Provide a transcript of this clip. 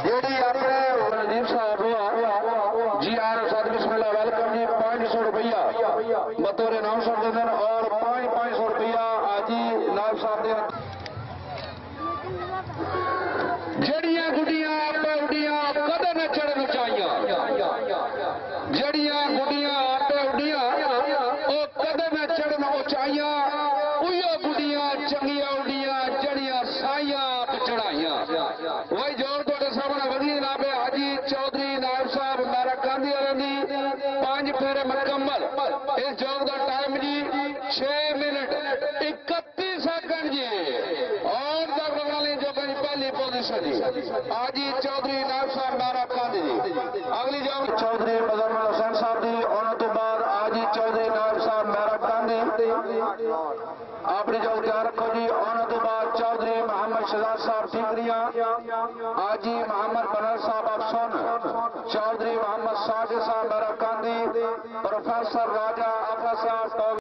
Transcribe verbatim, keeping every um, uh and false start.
JD अपने रणदीप साहब जी are साथ बिस्मिल्लाह वेलकम जी पांच सौ रुपया बतौर नाम सौ दे दिन और पांच पांच सौ रुपया आजी नाम साहब दे जड़ियां गुडियां उड़ियां कदे न चढ़न उचाइयां जड़ियां गुडियां उड़ियां ओ कदे न चढ़न उचाइयां उयो गुडियां चंगियां उड़ियां जड़ियां साइयां चढ़ाइयां वही जोर तोड़े सामने वजी जनाब हाजी चौधरी नायब साहब मेरा गांधी वाले पांच फेरे मुकम्मल इस जोग का टाइम जी छह मिनट इकती सेकंड जी और वाली जो पहली पोजिशन जी हाजी चौधरी नायब साहब मेरा गांधी जी अगली जोग चौधरी मुजम्मिल हुसैन साहब जी उन्होंने तो बाद हाजी चौधरी नायब साहब मेरा गांधी अपनी जो ध्यान रखो जी उन्होंने तो बाद चौधरी मोहम्मद शहजाद साहब ठीकरिया हाजी मोहम्मद बनर साहब अफसोन चौधरी मोहम्मद साजिद साहब मेरा गांधी प्रोफेसर राजा